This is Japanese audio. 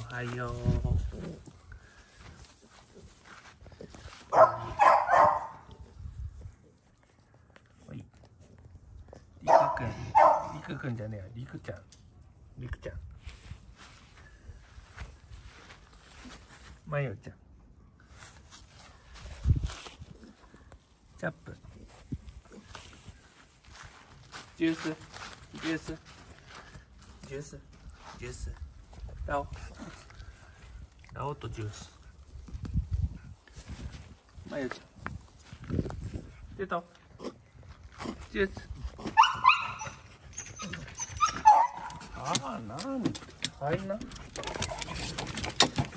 おはよう。おい。りくくんじゃねえよ、りくちゃん。まよちゃん。チャップ。ジュース。ラオとジュース。まよちゃん。出た。ジュース。ああ、なん。はいな。